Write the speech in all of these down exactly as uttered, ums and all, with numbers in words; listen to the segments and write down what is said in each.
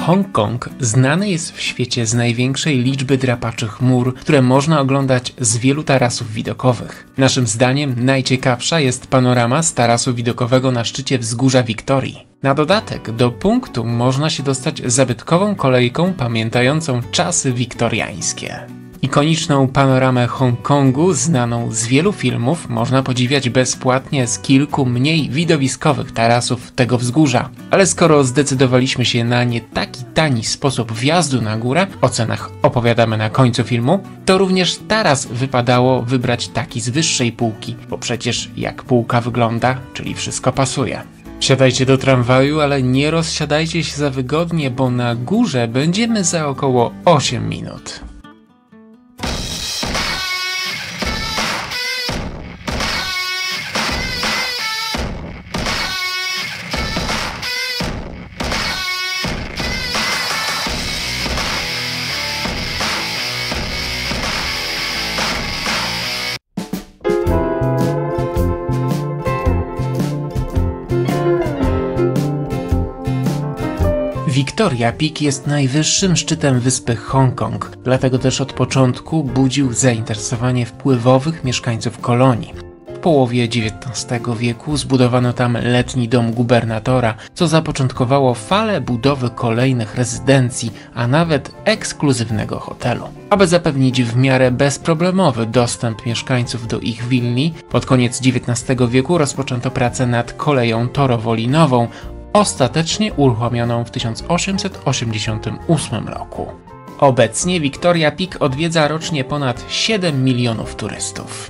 Hongkong znany jest w świecie z największej liczby drapaczych mur, które można oglądać z wielu tarasów widokowych. Naszym zdaniem najciekawsza jest panorama z tarasu widokowego na szczycie wzgórza Wiktorii. Na dodatek do punktu można się dostać zabytkową kolejką pamiętającą czasy wiktoriańskie. Ikoniczną panoramę Hongkongu, znaną z wielu filmów, można podziwiać bezpłatnie z kilku mniej widowiskowych tarasów tego wzgórza. Ale skoro zdecydowaliśmy się na nie taki tani sposób wjazdu na górę, o cenach opowiadamy na końcu filmu, to również taras wypadało wybrać taki z wyższej półki, bo przecież jak półka wygląda, czyli wszystko pasuje. Wsiadajcie do tramwaju, ale nie rozsiadajcie się za wygodnie, bo na górze będziemy za około osiem minut. Victoria Peak jest najwyższym szczytem wyspy Hongkong, dlatego też od początku budził zainteresowanie wpływowych mieszkańców kolonii. W połowie dziewiętnastego wieku zbudowano tam letni dom gubernatora, co zapoczątkowało falę budowy kolejnych rezydencji, a nawet ekskluzywnego hotelu. Aby zapewnić w miarę bezproblemowy dostęp mieszkańców do ich willi, pod koniec dziewiętnastego wieku rozpoczęto pracę nad koleją torowo-linową, ostatecznie uruchomioną w tysiąc osiemset osiemdziesiątym ósmym roku. Obecnie Victoria Peak odwiedza rocznie ponad siedem milionów turystów.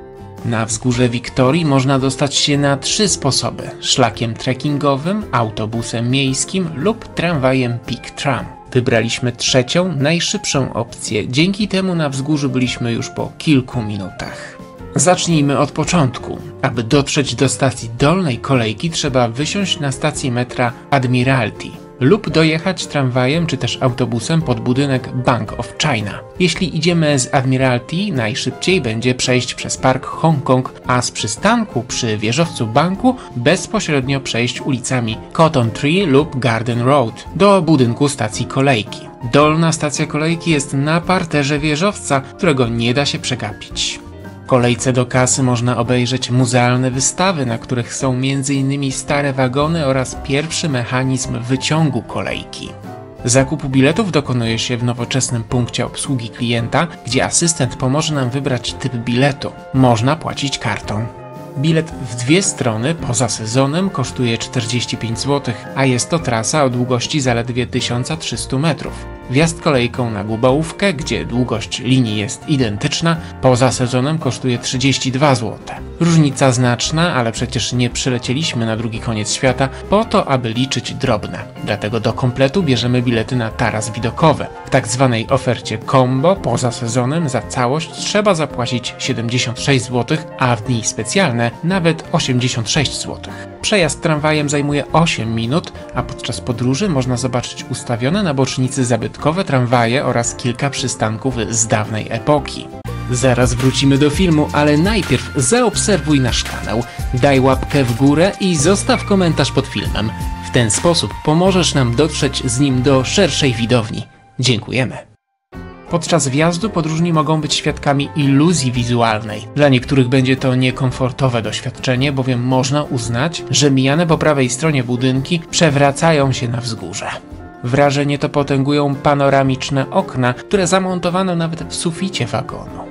Na wzgórze Wiktorii można dostać się na trzy sposoby: szlakiem trekkingowym, autobusem miejskim lub tramwajem Peak Tram. Wybraliśmy trzecią, najszybszą opcję, dzięki temu na wzgórzu byliśmy już po kilku minutach. Zacznijmy od początku. Aby dotrzeć do stacji dolnej kolejki, trzeba wysiąść na stacji metra Admiralty lub dojechać tramwajem czy też autobusem pod budynek Bank of China. Jeśli idziemy z Admiralty, najszybciej będzie przejść przez park Hongkong, a z przystanku przy wieżowcu banku bezpośrednio przejść ulicami Cotton Tree lub Garden Road do budynku stacji kolejki. Dolna stacja kolejki jest na parterze wieżowca, którego nie da się przegapić. W kolejce do kasy można obejrzeć muzealne wystawy, na których są między innymi stare wagony oraz pierwszy mechanizm wyciągu kolejki. Zakupu biletów dokonuje się w nowoczesnym punkcie obsługi klienta, gdzie asystent pomoże nam wybrać typ biletu. Można płacić kartą. Bilet w dwie strony poza sezonem kosztuje czterdzieści pięć złotych, a jest to trasa o długości zaledwie tysiąc trzysta metrów. Wjazd kolejką na Gubałówkę, gdzie długość linii jest identyczna, poza sezonem kosztuje trzydzieści dwa złote. Różnica znaczna, ale przecież nie przylecieliśmy na drugi koniec świata po to, aby liczyć drobne. Dlatego do kompletu bierzemy bilety na taras widokowy. W tak zwanej ofercie combo poza sezonem za całość trzeba zapłacić siedemdziesiąt sześć złotych, a w dni specjalne nawet osiemdziesiąt sześć złotych. Przejazd tramwajem zajmuje osiem minut, a podczas podróży można zobaczyć ustawione na bocznicy zabytkowe tramwaje oraz kilka przystanków z dawnej epoki. Zaraz wrócimy do filmu, ale najpierw zaobserwuj nasz kanał, daj łapkę w górę i zostaw komentarz pod filmem. W ten sposób pomożesz nam dotrzeć z nim do szerszej widowni. Dziękujemy. Podczas wjazdu podróżni mogą być świadkami iluzji wizualnej. Dla niektórych będzie to niekomfortowe doświadczenie, bowiem można uznać, że mijane po prawej stronie budynki przewracają się na wzgórze. Wrażenie to potęgują panoramiczne okna, które zamontowano nawet w suficie wagonu.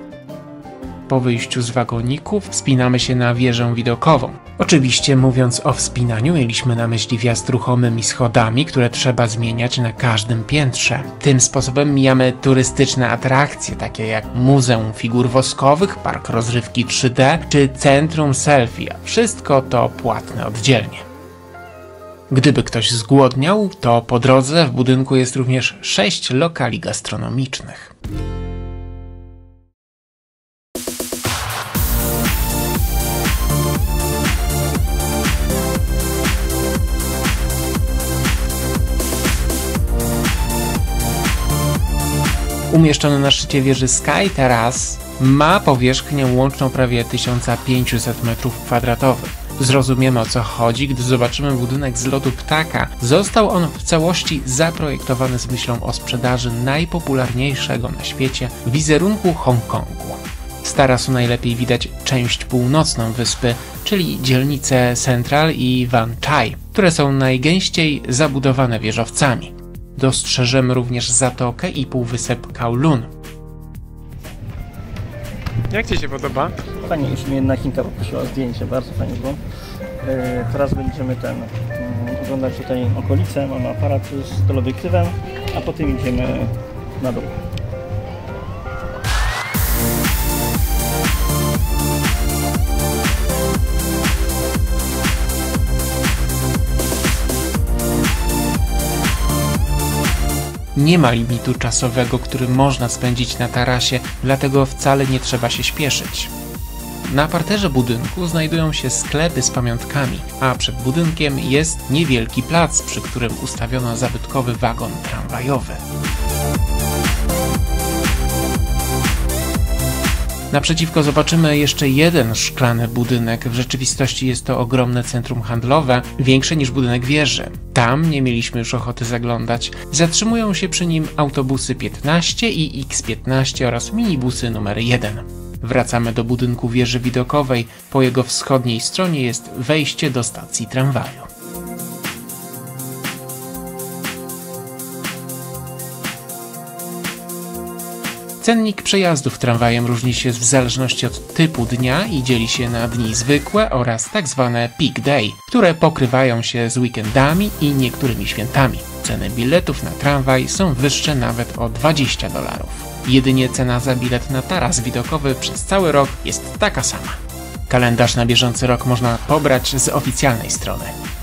Po wyjściu z wagoników wspinamy się na wieżę widokową. Oczywiście mówiąc o wspinaniu mieliśmy na myśli wjazd ruchomymi schodami, które trzeba zmieniać na każdym piętrze. Tym sposobem mijamy turystyczne atrakcje, takie jak Muzeum Figur Woskowych, Park Rozrywki trzy D czy Centrum Selfie, a wszystko to płatne oddzielnie. Gdyby ktoś zgłodniał, to po drodze w budynku jest również sześć lokali gastronomicznych. Umieszczony na szczycie wieży Sky Terrace ma powierzchnię łączną prawie tysiąc pięćset metrów kwadratowych. Zrozumiemy, o co chodzi, gdy zobaczymy budynek z lotu ptaka. Został on w całości zaprojektowany z myślą o sprzedaży najpopularniejszego na świecie wizerunku Hongkongu. Z tarasu najlepiej widać część północną wyspy, czyli dzielnice Central i Wan Chai, które są najgęściej zabudowane wieżowcami. Dostrzeżemy również zatokę i półwysep Kowloon. Jak Ci się podoba? Fajnie, już mnie jedna Chinka poprosiła o zdjęcie, bardzo fajnie było. Yy, teraz będziemy ten yy, oglądać tutaj okolice, mamy aparat z teleobiektywem, a potem idziemy na dół. Nie ma limitu czasowego, który można spędzić na tarasie, dlatego wcale nie trzeba się śpieszyć. Na parterze budynku znajdują się sklepy z pamiątkami, a przed budynkiem jest niewielki plac, przy którym ustawiono zabytkowy wagon tramwajowy. Naprzeciwko zobaczymy jeszcze jeden szklany budynek. W rzeczywistości jest to ogromne centrum handlowe, większe niż budynek wieży. Tam nie mieliśmy już ochoty zaglądać. Zatrzymują się przy nim autobusy piętnaście i X piętnaście oraz minibusy numer jeden. Wracamy do budynku wieży widokowej. Po jego wschodniej stronie jest wejście do stacji tramwaju. Cennik przejazdów tramwajem różni się w zależności od typu dnia i dzieli się na dni zwykłe oraz tak zwane peak day, które pokrywają się z weekendami i niektórymi świętami. Ceny biletów na tramwaj są wyższe nawet o dwadzieścia dolarów. Jedynie cena za bilet na taras widokowy przez cały rok jest taka sama. Kalendarz na bieżący rok można pobrać z oficjalnej strony.